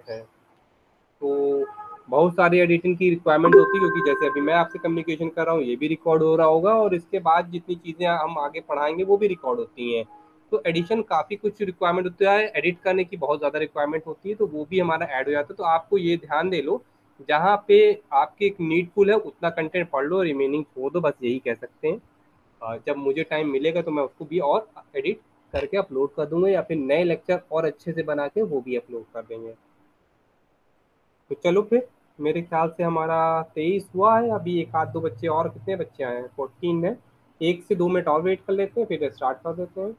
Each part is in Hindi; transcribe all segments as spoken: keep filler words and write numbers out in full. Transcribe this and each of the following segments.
है। तो बहुत सारी एडिटिंग की रिक्वायरमेंट होती है, क्योंकि जैसे अभी मैं आपसे कम्युनिकेशन कर रहा हूँ, ये भी रिकॉर्ड हो रहा होगा, और इसके बाद जितनी चीज़ें हम आगे पढ़ाएंगे वो भी रिकॉर्ड होती हैं। तो एडिशन काफ़ी कुछ रिक्वायरमेंट होता है, एडिट करने की बहुत ज़्यादा रिक्वायरमेंट होती है, तो वो भी हमारा ऐड हो जाता है। तो आपको ये ध्यान दे लो, जहाँ पे आपके एक नीडफुल है उतना कंटेंट पढ़ लो, रिमेनिंग छोड़ दो, बस यही कह सकते हैं। अ, जब मुझे टाइम मिलेगा तो मैं उसको भी और एडिट करके अपलोड कर दूंगा, या फिर नए लेक्चर और अच्छे से बना के वो भी अपलोड कर देंगे। तो चलो फिर, मेरे ख्याल से हमारा तेईस हुआ है, अभी एक आध दो बच्चे और, कितने बच्चे आए हैं, फोर्टीन है। एक से दो मिनट और वेट कर लेते हैं, फिर स्टार्ट कर देते हैं।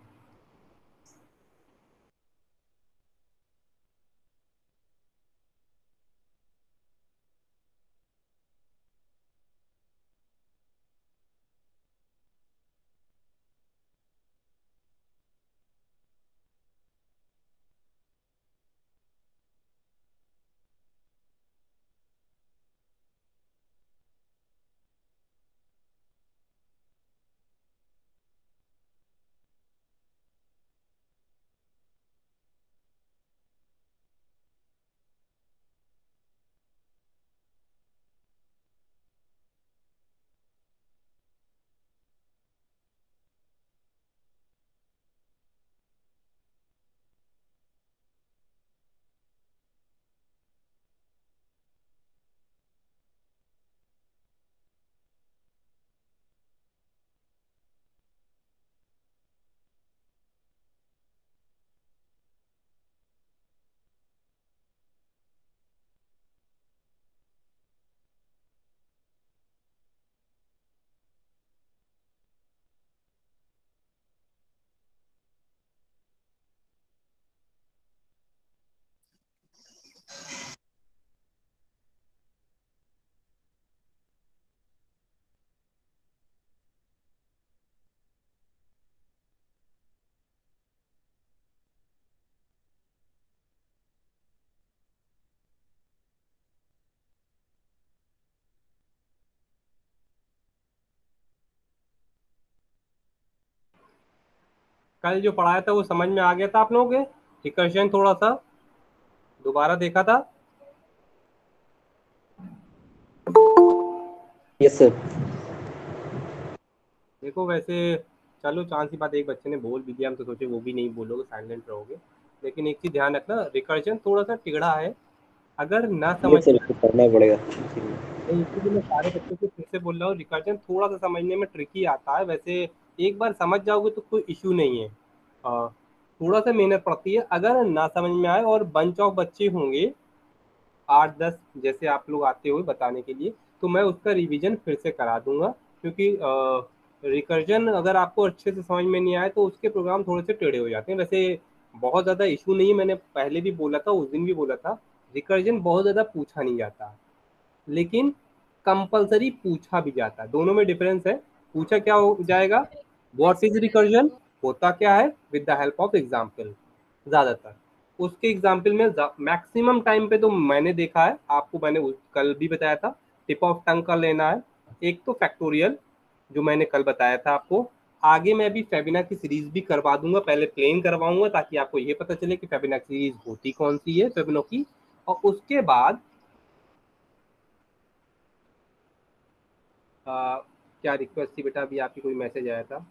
कल जो पढ़ाया था वो समझ में आ गया था आप लोगों के? रिकर्जन थोड़ा सा दोबारा देखा था? Yes sir. देखो वैसे, चलो चांस की बात, एक बच्चे ने बोल भी दिया, हम तो सोचे वो भी नहीं बोलोगे, साइलेंट रहोगे। लेकिन एक चीज ध्यान रखना, रिकर्जन थोड़ा सा टिगड़ा है। अगर ना समझ यस सर, में इसको पढ़ना पड़ेगा। नहीं, इसीलिए मैं सारे बच्चों को फिर से बोल रहा हूँ, रिकर्जन थोड़ा सा समझने में ट्रिकी आता है। वैसे एक बार समझ जाओगे तो कोई इशू नहीं है। अ, थोड़ा सा मेहनत पड़ती है, अगर ना समझ में आए और बंच ऑफ बच्चे होंगे आठ दस, जैसे आप लोग आते हो बताने के लिए, तो मैं उसका रिवीजन फिर से करा दूंगा। क्योंकि रिकर्जन अगर आपको अच्छे से समझ में नहीं आए तो उसके प्रोग्राम थोड़े से टेढ़े हो जाते हैं। वैसे बहुत ज़्यादा इशू नहीं है, मैंने पहले भी बोला था, उस दिन भी बोला था, रिकर्जन बहुत ज़्यादा पूछा नहीं जाता, लेकिन कंपलसरी पूछा भी जाता है। दोनों में डिफरेंस है। पूछा क्या हो जाएगा, व्हाट इज रिकर्जन, होता क्या है, with the help of example. ज़्यादातर उसके एग्जाम्पल में मैक्सिमम टाइम पे तो मैंने देखा है, आपको मैंने उस- कल भी बताया था, टिप ऑफ टंग का लेना है। एक तो फैक्टोरियल जो मैंने कल बताया था आपको। आगे मैं भी फेबिना की सीरीज भी करवा दूंगा, पहले प्लेन करवाऊंगा ताकि आपको ये पता चले कि फेबिना की सीरीज होती कौन सी है फेबिनो की। और उसके बाद आ, क्या रिक्वेस्ट थी बेटा, अभी आपकी कोई मैसेज आया था?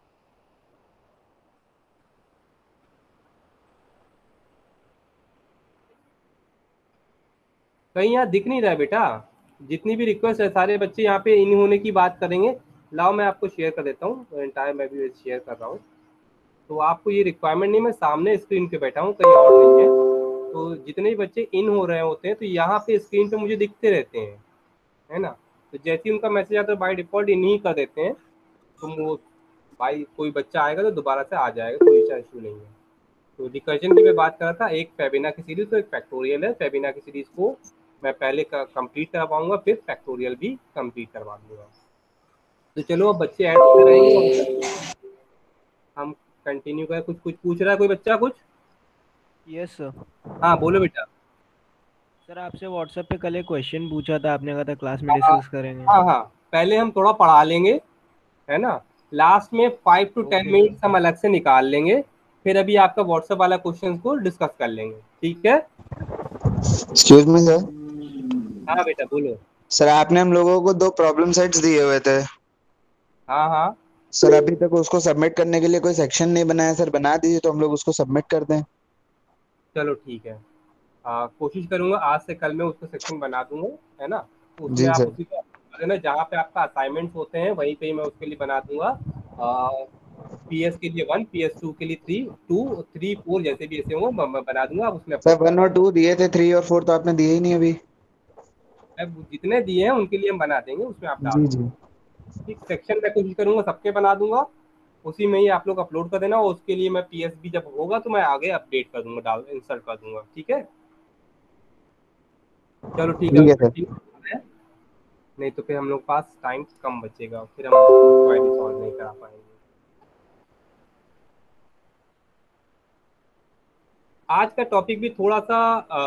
कहीं यहाँ दिख नहीं रहा है बेटा। जितनी भी रिक्वेस्ट है सारे बच्चे यहाँ पे इन होने की बात करेंगे। लाओ मैं आपको शेयर कर देता हूँ, एंटायर मैं भी शेयर कर रहा हूँ। तो आपको ये रिक्वायरमेंट नहीं, मैं सामने स्क्रीन पे बैठा हूँ, कहीं और नहीं है। तो जितने भी बच्चे इन हो रहे होते हैं तो यहाँ पे स्क्रीन पे मुझे दिखते रहते हैं, है ना। तो जैसे ही उनका मैसेज आता है बाय डिफॉल्ट इन ही कर देते हैं। तो वो भाई कोई बच्चा आएगा तो दोबारा से आ जाएगा, कोई ऐसा इशू नहीं है। तो रिकर्जन की मैं बात कर रहा था, एक फेबिना की सीरीज तो एक फैक्टोरियल है। फेबिना की सीरीज को मैं पहले कंप्लीट करवाऊंगा, फिर फैक्टोरियल भी कंप्लीट करवा दूंगा। तो चलो अब बच्चे ऐड होते रहेंगे, हम कंटिन्यू करें। कुछ कुछ पूछ रहा है कोई बच्चा कुछ? Yes sir. हाँ बोलो बेटा। सर आपसे व्हाट्सएप पे कल एक क्वेश्चन पूछा था, आपने कहा था क्लास में हाँ डिस्कस करेंगे। हाँ हाँ, पहले हम थोड़ा पढ़ा लेंगे, है ना। लास्ट में five to ten okay sir. Minutes हम अलग से निकाल लेंगे। फिर अभी आपका व्हाट्सएप वाला क्वेश्चन को डिस्कस कर लेंगे, ठीक है। Excuse me sir. हाँ बेटा बोलो। सर आपने हम लोगों को दो प्रॉब्लम सेट्स दिए हुए थे हाँ हाँ सर, अभी तक उसको सबमिट करने के लिए कोई सेक्शन नहीं बनाया सर, बना दीजिए तो हम लोग उसको सबमिट कर दें। चलो ठीक है। आ, कोशिश करूंगा आज से कल में उसको सेक्शन बना दूंगा, है ना। तो उसमें जी आप सर। उसी को कर देना, जहाँ पे आपका असाइनमेंट्स होते हैं वहीं पे ही मैं उसके लिए बना दूंगा। पी एस के लिए वन, पी एस टू के लिए थ्री, टू थ्री फोर जैसे भी ऐसे होंगे मैं मैं बना दूंगा, आप उसमें सर अपलोड कर वन और देना। टू दिए थे, थ्री और फोर तो आपने दिए ही नहीं अभी। अब जितने दिए हैं उनके लिए हम बना देंगे, उसमें आप डाल जी देना। जी। ठीक, सेक्शन मैं कोशिश करूंगा सबके बना दूंगा, उसी में ही आप लोग अपलोड कर देना, और उसके लिए मैं पी एस बी जब होगा तो मैं आगे अपडेट कर दूंगा, डाल इंसर्ट कर दूंगा, ठीक है। चलो ठीक है, ठीक अभी है सर। कंटिन्यू करना है, नहीं तो फिर हम लोग पास टाइम कम बचेगा, फिर हम क्वेरी सॉल्व नहीं करा पाएंगे। आज का टॉपिक भी थोड़ा सा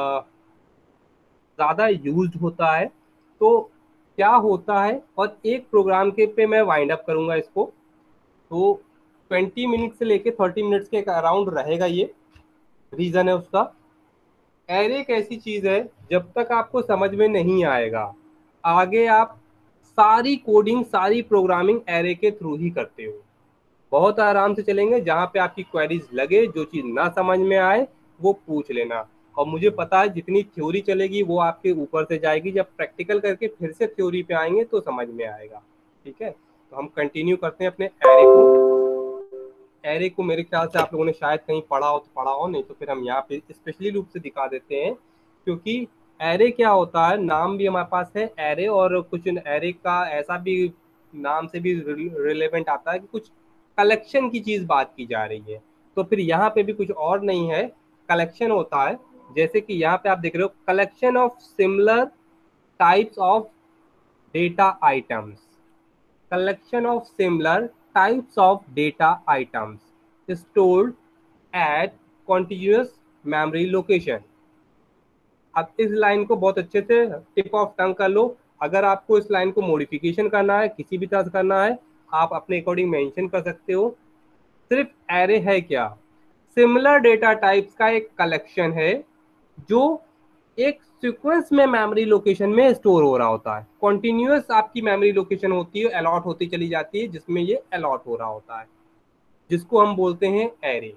ज़्यादा यूज्ड होता है, तो क्या होता है, और एक प्रोग्राम के पे मैं वाइंड अप करूंगा इसको, तो ट्वेंटी मिनट से लेके थर्टी मिनट्स के अराउंड रहेगा ये। रीज़न है उसका, एरे एक ऐसी चीज़ है, जब तक आपको समझ में नहीं आएगा, आगे आप सारी कोडिंग सारी प्रोग्रामिंग एरे के थ्रू ही करते हो, बहुत आराम से चलेंगे। जहाँ पे आपकी क्वेरीज लगे, जो चीज़ ना समझ में आए वो पूछ लेना, और मुझे पता है जितनी थ्योरी चलेगी वो आपके ऊपर से जाएगी, जब प्रैक्टिकल करके फिर से थ्योरी पे आएंगे तो समझ में आएगा। ठीक है, तो हम कंटिन्यू करते हैं अपने एरे को। एरे को मेरे ख्याल से आप लोगों ने शायद कहीं पढ़ा हो तो पढ़ा हो, नहीं तो फिर हम यहाँ पे स्पेशली रूप से दिखा देते हैं, क्योंकि एरे क्या होता है, नाम भी हमारे पास है एरे, और कुछ एरे का ऐसा भी नाम से भी रिलेवेंट आता है कि कुछ कलेक्शन की चीज़ बात की जा रही है, तो फिर यहाँ पे भी कुछ और नहीं है, कलेक्शन होता है। जैसे कि यहाँ पे आप देख रहे हो, collection of similar types of data items, collection of similar types of data items stored at contiguous memory location। अब इस लाइन को बहुत अच्छे से टिप ऑफ टंग कर लो, अगर आपको इस लाइन को मॉडिफिकेशन करना है, किसी भी तरह से करना है, आप अपने अकॉर्डिंग मेंशन कर सकते हो। सिर्फ एरे है क्या, सिमिलर डेटा टाइप्स का एक कलेक्शन है, जो एक सीक्वेंस में मेमोरी लोकेशन में स्टोर हो रहा होता है, कॉन्टिन्यूस आपकी मेमोरी लोकेशन होती है, अलॉट होती चली जाती है, जिसमें ये अलॉट हो रहा होता है, जिसको हम बोलते हैं एरे।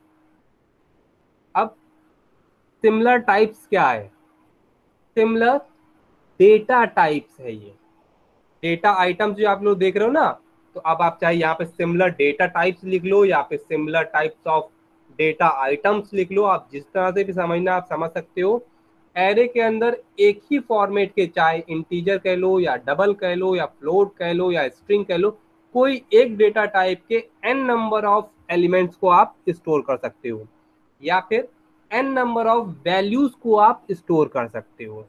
अब सिमिलर टाइप्स क्या है, सिमिलर डेटा टाइप्स है ये, डेटा आइटम्स जो आप लोग देख रहे हो ना, तो अब आप चाहे यहाँ पे सिमिलर डेटा टाइप्स लिख लो, या फिर similar types of data items लिख लो, आप जिस तरह से भी समझना आप समझ सकते हो। एरे के अंदर एक ही फॉर्मेट के, चाहे इंटीजर कह लो या डबल कह लो या फ्लोट कह लो या स्ट्रिंग कह लो, कोई एक डेटा टाइप के एन नंबर ऑफ एलिमेंट्स को आप स्टोर कर सकते हो, या फिर एन नंबर ऑफ वैल्यूज को आप स्टोर कर सकते हो,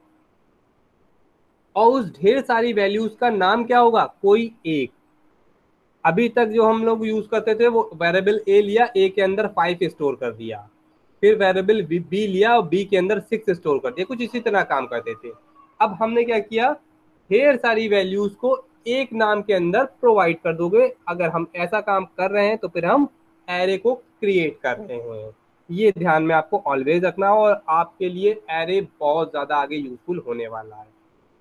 और उस ढेर सारी वैल्यूज का नाम क्या होगा, कोई एक। अभी तक जो हम लोग यूज करते थे, वो वेरिएबल ए लिया, ए के अंदर फाइव स्टोर कर दिया, फिर वेरिएबल बी लिया और बी के अंदर सिक्स स्टोर कर दिया, कुछ इसी तरह काम करते थे। अब हमने क्या किया, ढेर सारी वैल्यूज को एक नाम के अंदर प्रोवाइड कर दोगे, अगर हम ऐसा काम कर रहे हैं तो फिर हम एरे को क्रिएट कर रहे हैं, ये ध्यान में आपको ऑलवेज रखना, और आपके लिए एरे बहुत ज्यादा आगे यूजफुल होने वाला है।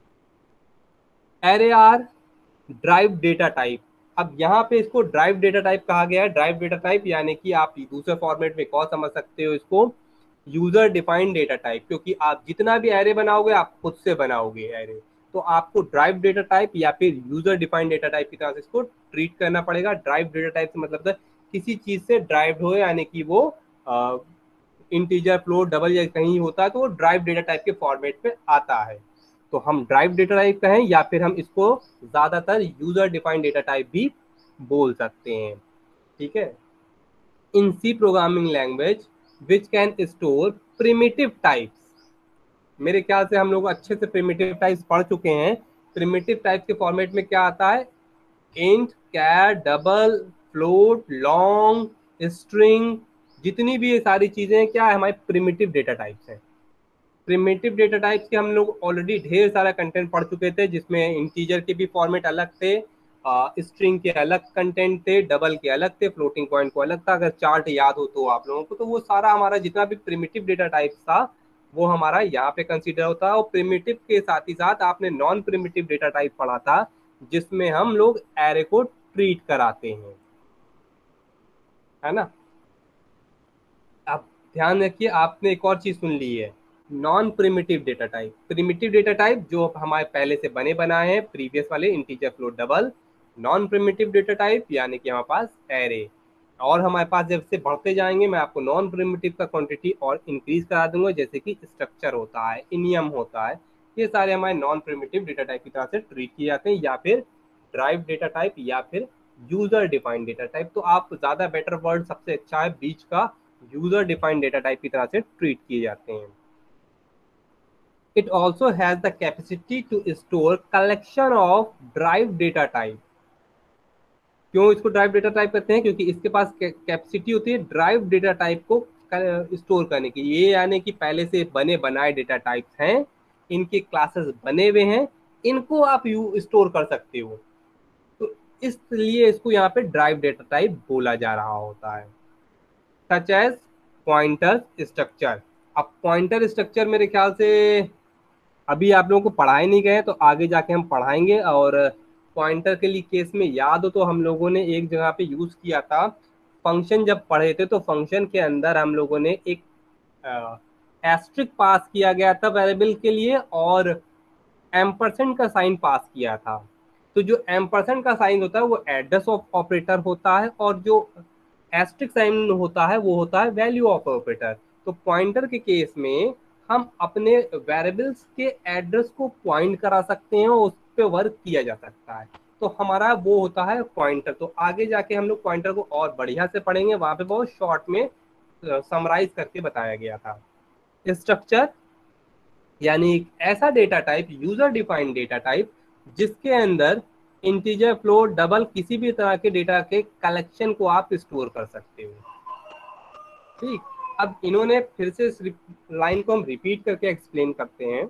Array are derived data type. अब यहाँ पे इसको ड्राइव डेटा टाइप कहा गया है, ड्राइव डेटा टाइप यानी कि आप दूसरे फॉर्मेट में कौन समझ सकते हो इसको, यूजर डिफाइंड डेटा टाइप, क्योंकि आप जितना भी एरे बनाओगे आप खुद से बनाओगे एरे, तो आपको ड्राइव डेटा टाइप या फिर यूजर डिफाइंड डेटा टाइप की तरह से इसको ट्रीट करना पड़ेगा। ड्राइव डेटा टाइप से मतलब है किसी चीज से ड्राइव हो, यानी कि वो इंटीजर फ्लोट डबल या कहीं होता है तो वो ड्राइव डेटा टाइप के फॉर्मेट पे आता है, तो हम ड्राइव डेटा टाइप कहें या फिर हम इसको ज्यादातर यूजर डिफाइंड डेटा टाइप भी बोल सकते हैं। ठीक है, in C programming language which can store primitive types, मेरे ख्याल से हम लोग अच्छे से प्रिमिटिव टाइप्स पढ़ चुके हैं। प्रिमिटिव टाइप के फॉर्मेट में क्या आता है, int, char, double, float, long, string, जितनी भी ये सारी चीजें क्या है, हमारे प्रिमिटिव डेटा टाइप्स हैं। प्रिमिटिव डेटा टाइप्स के हम लोग ऑलरेडी ढेर सारा कंटेंट पढ़ चुके थे, जिसमें इंटीजर के भी फॉर्मेट अलग थे, स्ट्रिंग के अलग कंटेंट थे, डबल के अलग थे, फ्लोटिंग पॉइंट को अलग था, अगर चार्ट याद हो तो आप लोगों को, तो वो सारा हमारा जितना भी प्रिमिटिव डेटा टाइप्स था वो हमारा यहाँ पे कंसीडर होता है। और प्रिमिटिव के साथ ही साथ आपने नॉन प्रिमिटिव डेटा टाइप पढ़ा था, जिसमें हम लोग एरे को ट्रीट कराते हैं, है ना। अब ध्यान रखिए, आपने एक और चीज सुन ली है, non primitive data type. Primitive data type जो हमारे पहले से बने बनाए हैं प्रीवियस वाले, integer, float, double. Non primitive data type यानी कि हमारे पास एरे। और हमारे पास जब से बढ़ते जाएंगे मैं आपको नॉन प्रिमिटिव का क्वांटिटी और इंक्रीज करा दूंगा, जैसे कि स्ट्रक्चर होता है, इनियम होता है, ये सारे हमारे नॉन प्रिमिटिव डेटा टाइप की तरह से ट्रीट किए जाते हैं, या फिर ड्राइव डेटा टाइप या फिर यूजर डिफाइंड डेटा टाइप। तो आप ज्यादा बेटर वर्ड सबसे अच्छा है बीच का, यूजर डिफाइंड डेटा टाइप की तरह से ट्रीट किए जाते हैं। It also has the capacity to store collection of derived data type। क्यों इसको ड्राइव डेटा टाइप कहते हैं? क्योंकि इसके पास कैपेसिटी होती है ड्राइव डेटा टाइप को स्टोर करने की। ये यानी कि पहले से बने बनाए डेटा टाइप्स हैं, इनके क्लासेस बने हुए हैं, इनको आप यू स्टोर कर सकते हो, तो इसलिए इसको यहाँ पे ड्राइव डेटा टाइप बोला जा रहा होता है। Such as pointer structure. अब पॉइंटर स्ट्रक्चर मेरे ख्याल से अभी आप लोगों को पढ़ाए नहीं गए, तो आगे जाके हम पढ़ाएंगे। और पॉइंटर के लिए केस में याद हो तो हम लोगों ने एक जगह पे यूज किया था, फंक्शन जब पढ़े थे तो फंक्शन के अंदर हम लोगों ने एक एस्ट्रिक पास किया गया था वेरिएबल के लिए, और एम्परसेंड का साइन पास किया था। तो जो एम्परसेंड का साइन होता है वो एड्रेस ऑफ ऑपरेटर होता है, और जो एस्ट्रिक साइन होता है वो होता है वैल्यू ऑफ ऑपरेटर। तो पॉइंटर के केस में हम अपने वेरिएबल्स के एड्रेस को पॉइंट करा सकते हैं और उस पर वर्क किया जा सकता है, तो हमारा वो होता है पॉइंटर। तो आगे जाके हम लोग पॉइंटर को और बढ़िया से पढ़ेंगे, वहां पे बहुत शॉर्ट में समराइज करके बताया गया था। स्ट्रक्चर यानी एक ऐसा data type, user defined data type, जिसके अंदर इंटीजर, फ्लोट, डबल, किसी भी तरह के डेटा के कलेक्शन को आप स्टोर कर सकते हो। ठीक, अब इन्होंने फिर से इस लाइन को हम रिपीट करके एक्सप्लेन करते हैं।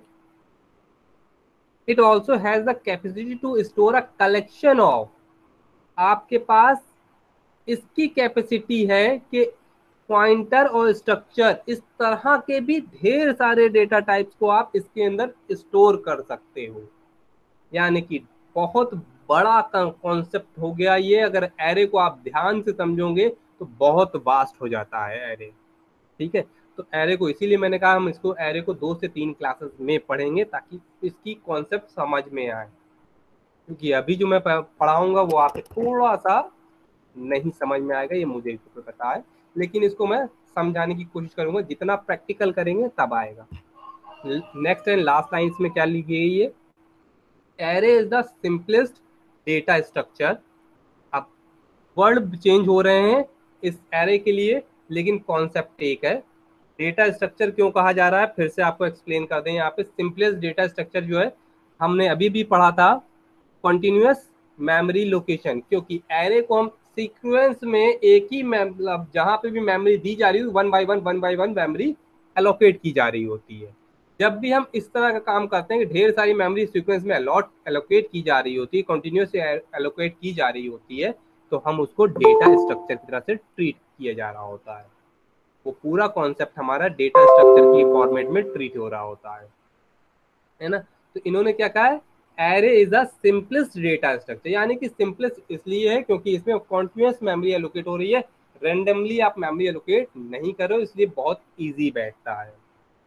It also has the capacity to store a collection of. आपके पास इसकी कैपेसिटी है कि पॉइंटर और स्ट्रक्चर, इस तरह के भी ढेर सारे डेटा टाइप्स को आप इसके अंदर स्टोर कर सकते हो। यानी कि बहुत बड़ा कॉन्सेप्ट हो गया ये। अगर एरे को आप ध्यान से समझोगे तो बहुत वास्ट हो जाता है एरे। ठीक है, तो एरे को इसीलिए मैंने कहा हम इसको एरे को दो से तीन क्लासेस में पढ़ेंगे, ताकि इसकी कॉन्सेप्ट समझ में आए। क्योंकि अभी जो मैं पढ़ाऊंगा वो आपको थोड़ा सा नहीं समझ में आएगा, ये मुझे तो पता है, लेकिन इसको मैं समझाने की कोशिश करूंगा। जितना प्रैक्टिकल करेंगे तब आएगा। नेक्स्ट एंड लास्ट लाइन में क्या लिखी गई है? Array is the simplest data structure. अब वर्ड चेंज हो रहे हैं इस एरे के लिए, लेकिन कॉन्सेप्ट एक है। डेटा स्ट्रक्चर क्यों कहा जा रहा है, फिर से आपको एक्सप्लेन कर दें। यहाँ पे सिंपलेस्ट डेटा स्ट्रक्चर जो है, हमने अभी भी पढ़ा था कंटिन्यूअस मेमोरी लोकेशन, क्योंकि एरे को हम सीक्वेंस में एक ही मतलब जहां पे भी मेमोरी दी जा रही है one by one one by one memory allocate की जा रही होती है। जब भी हम इस तरह का काम करते हैं कि ढेर सारी मेमोरी सीक्वेंस में अलॉट एलोकेट की जा रही होती है, कंटिन्यूअस एलोकेट की जा रही होती है, तो हम उसको डेटा स्ट्रक्चर की तरह से ट्रीट किया जा रहा होता है। वो पूरा कॉन्सेप्ट हमारा डेटा स्ट्रक्चर की फॉर्मेट में ट्रीट हो रहा होता है, है ना। तो इन्होंने क्या कहा है? Array is the simplest data structure. यानी कि सिंपलेस्ट इसलिए है क्योंकि इसमें कॉन्टिन्यूअस मेमोरी एलोकेट हो रही है, रेंडमली आप मेमोरी एलोकेट नहीं कर रहे हो, इसलिए बहुत इजी बैठता है।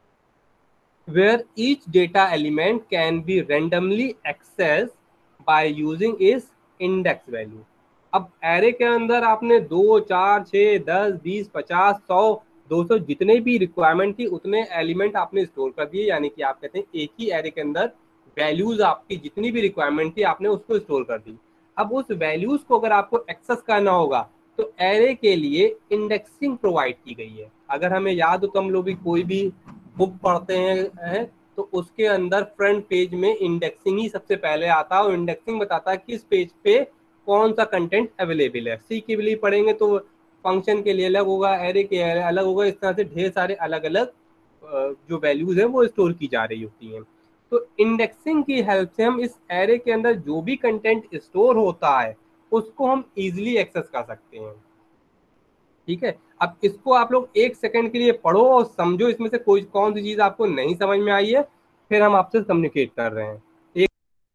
Where each data element can be randomly access by using इस इंडेक्स वैल्यू। अब एरे के अंदर आपने दो, चार, छः, दस, बीस, पचास, सौ, दो सौ जितने भी रिक्वायरमेंट थी उतने एलिमेंट आपने स्टोर कर दिए। यानी कि आप कहते हैं एक ही एरे के अंदर वैल्यूज आपकी जितनी भी रिक्वायरमेंट थी आपने उसको स्टोर कर दी। अब उस वैल्यूज को अगर आपको एक्सेस करना होगा तो एरे के लिए इंडेक्सिंग प्रोवाइड की गई है। अगर हमें याद हो तो हम लोग भी कोई भी बुक पढ़ते हैं है, तो उसके अंदर फ्रंट पेज में इंडेक्सिंग ही सबसे पहले आता है, और इंडेक्सिंग बताता है किस पेज पे कौन सा कंटेंट अवेलेबल है। सी के लिए पढ़ेंगे तो फंक्शन के लिए अलग होगा, एरे के अलग होगा, इस तरह से ढेर सारे अलग अलग जो वैल्यूज है वो स्टोर की जा रही होती हैं। तो इंडेक्सिंग की हेल्प से हम इस एरे के अंदर जो भी कंटेंट स्टोर होता है उसको हम इजीली एक्सेस कर सकते हैं। ठीक है, अब इसको आप लोग एक सेकंड के लिए पढ़ो और समझो इसमें से कोई कौन सी चीज आपको नहीं समझ में आई है, फिर हम आपसे कम्युनिकेट कर रहे हैं। एक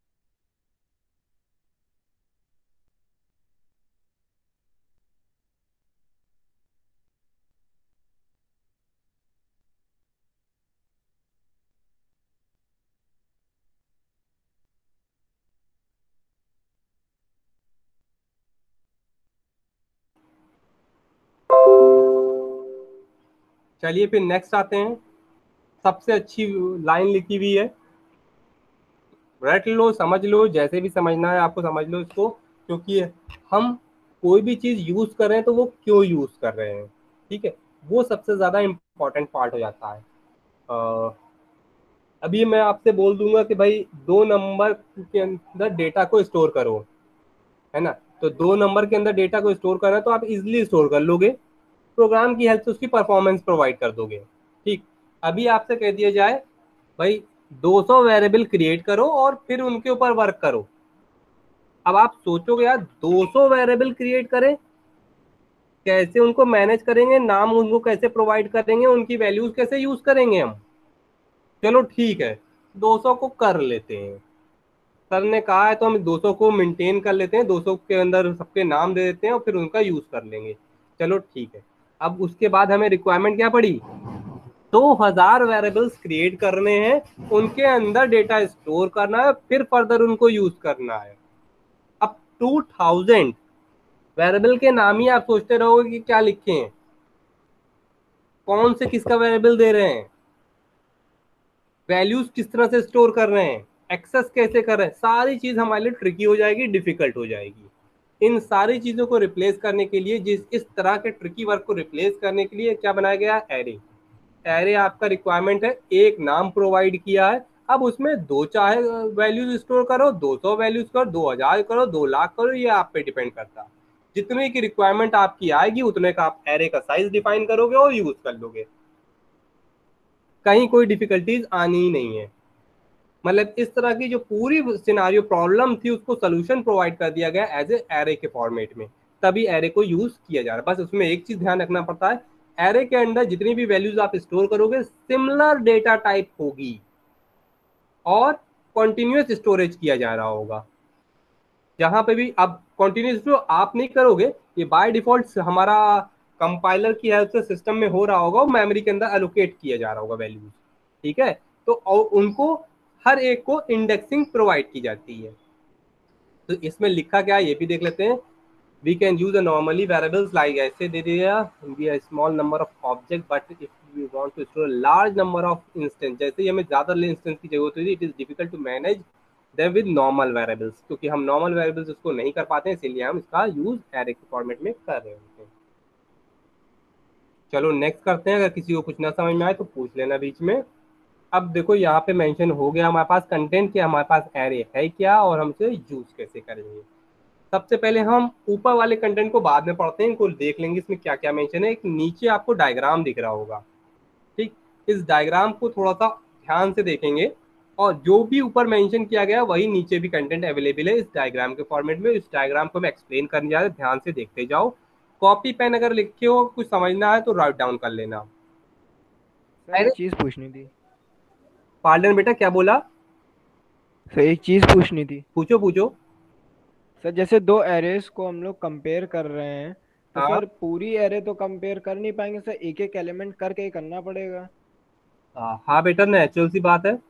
चलिए फिर नेक्स्ट आते हैं। सबसे अच्छी लाइन लिखी हुई है, रट लो, समझ लो, जैसे भी समझना है आपको समझ लो इसको, क्योंकि हम कोई भी चीज यूज कर रहे हैं तो वो क्यों यूज कर रहे हैं, ठीक है, वो सबसे ज्यादा इम्पोर्टेंट पार्ट हो जाता है। अ, अभी मैं आपसे बोल दूंगा कि भाई दो नंबर के अंदर डेटा को स्टोर करो, है ना, तो दो नंबर के अंदर डेटा को स्टोर करना है तो आप इजिली स्टोर कर लोगे, प्रोग्राम की हेल्प से उसकी परफॉर्मेंस प्रोवाइड कर दोगे। ठीक, अभी आपसे कह दिया जाए भाई दो सौ वेरिएबल क्रिएट करो और फिर उनके ऊपर वर्क करो। अब आप सोचोगे यार दो सौ वेरिएबल क्रिएट करें, कैसे उनको मैनेज करेंगे, नाम उनको कैसे प्रोवाइड करेंगे, उनकी वैल्यूज कैसे यूज करेंगे हम। चलो ठीक है, दो सौ को कर लेते हैं, सर ने कहा है तो हम दो सौ को मेंटेन कर लेते हैं, दो सौ के अंदर सबके नाम दे देते हैं और फिर उनका यूज कर लेंगे। चलो ठीक है, अब उसके बाद हमें रिक्वायरमेंट क्या पड़ी, दो हज़ार वेरिएबल्स क्रिएट करने हैं, उनके अंदर डेटा स्टोर करना है, फिर फर्दर उनको यूज करना है। अब टू थाउजेंड वेरिएबल के नाम ही आप सोचते रहोगे कि क्या लिखे हैं, कौन से किसका वेरिएबल दे रहे हैं, वैल्यूज किस तरह से स्टोर कर रहे हैं, एक्सेस कैसे कर रहे हैं, सारी चीज हमारे लिए ट्रिकी हो जाएगी, डिफिकल्ट हो जाएगी। इन सारी चीजों को रिप्लेस करने के लिए, जिस इस तरह के ट्रिकी वर्क को रिप्लेस करने के लिए क्या बनाया गया है, एरे। एरे आपका रिक्वायरमेंट है, एक नाम प्रोवाइड किया है, अब उसमें दो चाहे वैल्यूज स्टोर करो, दो सौ वैल्यूज करो, दो हजार करो, दो लाख करो, ये आप पे डिपेंड करता है। जितने की रिक्वायरमेंट आपकी आएगी उतने का आप एरे का साइज डिफाइन करोगे और यूज कर लोगे, कहीं कोई डिफिकल्टीज आनी ही नहीं है। मतलब इस तरह की जो पूरी सिनारियो प्रॉब्लम थी उसको सोल्यूशन प्रोवाइड कर दिया गया एज ए एरे के फॉर्मेट में, तभी एरे को यूज किया जा रहा है। बस उसमें एक चीज ध्यान रखना पड़ता है, एरे के अंदर जितनी भी वैल्यूज आप स्टोर करोगे सिमिलर डेटा टाइप होगी और कॉन्टिन्यूस स्टोरेज किया जा रहा होगा। जहां पे भी अब कॉन्टिन्यूस जो आप नहीं करोगे, ये बाय डिफॉल्ट हमारा कंपाइलर की हेल्प से सिस्टम में हो रहा होगा, वो मेमोरी के अंदर एलोकेट किया जा रहा होगा वैल्यूज, ठीक है, तो और उनको हर एक को इंडेक्सिंग प्रोवाइड की जाती है। तो इसमें लिखा क्या है ये भी देख लेते हैं। We can use a normally variables like, ऐसे दे दिया be a small number of object but if we want to store large number of instance, जैसे ही हमें ज्यादा इंस्टेंस की जरूरत होती है, it is difficult to manage them with normal variables, क्योंकि हम नॉर्मल वेरिएबल्स उसको नहीं कर पाते हैं, इसीलिए हम इसका यूज एरे के फॉर्मेट में कर रहे होते हैं। चलो नेक्स्ट करते हैं, अगर किसी को कुछ ना समझ में आए तो पूछ लेना बीच में। अब देखो यहाँ पे मेंशन हो गया हमारे पास कंटेंट क्या, हमारे पास एरे है क्या और हम इसे यूज कैसे करेंगे। सबसे पहले हम ऊपर वाले कंटेंट को बाद में पढ़ते हैं, इनको देख लेंगे इसमें क्या क्या मेंशन है। एक नीचे आपको डायग्राम दिख रहा होगा, ठीक, इस डायग्राम को थोड़ा सा ध्यान से देखेंगे और जो भी ऊपर मेंशन किया गया वही नीचे भी कंटेंट अवेलेबल है इस डायग्राम के फॉर्मेट में। इस डायग्राम को मैं एक्सप्लेन करने जा रहा हूं, ध्यान से देखते जाओ। कॉपी पेन अगर लिखे हो कुछ समझना है तो राइट डाउन कर लेना। सर अरे एक चीज पूछनी थी। पार्डन बेटा, क्या बोला? सर एक चीज पूछनी थी। पूछो पूछो। सर जैसे दो एरेस को हम लोग कंपेयर कर रहे हैं, तो हाँ सर पूरी एरे तो कंपेयर कर नहीं पाएंगे सर, एक एक एलिमेंट करके ही करना पड़ेगा। हाँ हाँ बेटा, नेचुरल सी बात है।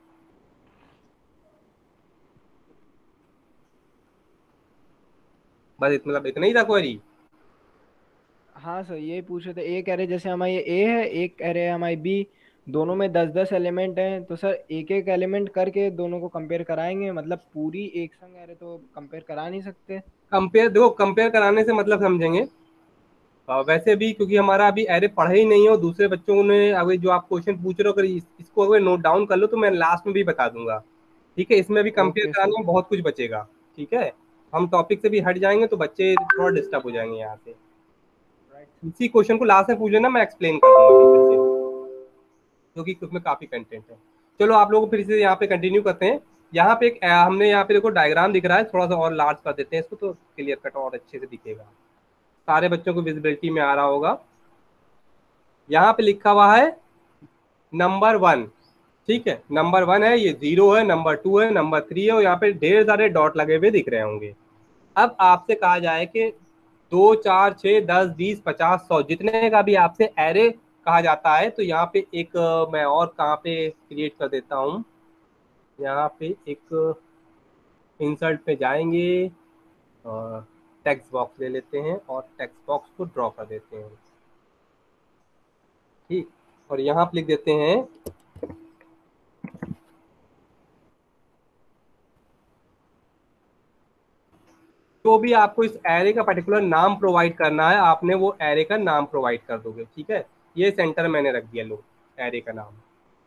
बस इत- मतलब इतना ही था क्वेरी। हाँ सर यही पूछ रहे थे, एक एरे जैसे हमारी ए है, एक एरे हमारी बी, दोनों में दस दस एलिमेंट हैं, तो सर एक एक एलिमेंट करके दोनों को कंपेयर कराएंगे, मतलब पूरी एक संग एरे तो कंपेयर करा नहीं सकते। कंपेयर देखो, कंपेयर कराने से मतलब समझेंगे, अ, वैसे भी क्योंकि हमारा अभी एरे पढ़ा ही नहीं है और दूसरे बच्चों ने अभी जो आप क्वेश्चन पूछ रहे हो अगर इस, इसको अगर नोट डाउन कर लो तो मैं लास्ट में भी बता दूंगा, ठीक है, इसमें भी कंपेयर ओके सर। कराने में बहुत कुछ बचेगा, ठीक है। हम टॉपिक से भी हट जाएंगे तो बच्चे थोड़ा डिस्टर्ब हो जाएंगे यहाँ से। Right sir. इसी क्वेश्चन को लास्ट में पूछ लेना, मैं एक्सप्लेन कर दूंगा अभी फिर से, क्योंकि उसमें काफी कंटेंट है। चलो आप लोगों को फिर से यहाँ पे कंटिन्यू करते हैं। यहाँ पे एक अ, हमने यहाँ पे देखो डायग्राम दिख रहा है, थोड़ा सा और लार्ज कर देते हैं इसको तो क्लियर कट और अच्छे से दिखेगा, सारे बच्चों को विजिबिलिटी में आ रहा होगा। यहाँ पे लिखा हुआ है नंबर वन, ठीक है, नंबर वन है, ये जीरो है, नंबर टू है, नंबर थ्री है, और यहाँ पे ढेर सारे डॉट लगे हुए दिख रहे होंगे। अब आपसे कहा जाए कि दो चार छः दस बीस पचास सौ जितने का भी आपसे एरे कहा जाता है, तो यहाँ पे एक मैं और कहाँ पे क्रिएट कर देता हूँ, यहाँ पे एक इंसर्ट पे जाएंगे और टेक्स्ट बॉक्स ले लेते हैं और टेक्स्ट बॉक्स को ड्रॉ कर देते हैं, ठीक, और यहाँ पे लिख देते हैं जो भी आपको इस एरे का पर्टिकुलर नाम प्रोवाइड करना है, आपने वो एरे का नाम प्रोवाइड कर दोगे, ठीक है। ये सेंटर मैंने रख दिया, लो एरे का नाम।